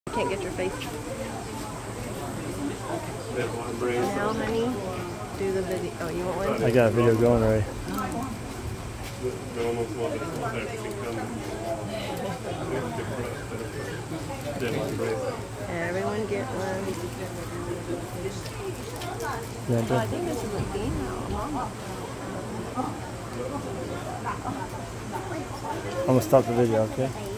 I can't get your face. Now, honey, do the video. Oh, you want one? I got a video going already. Everyone get one. Yeah, I think this is a female. I'm gonna stop the video, okay?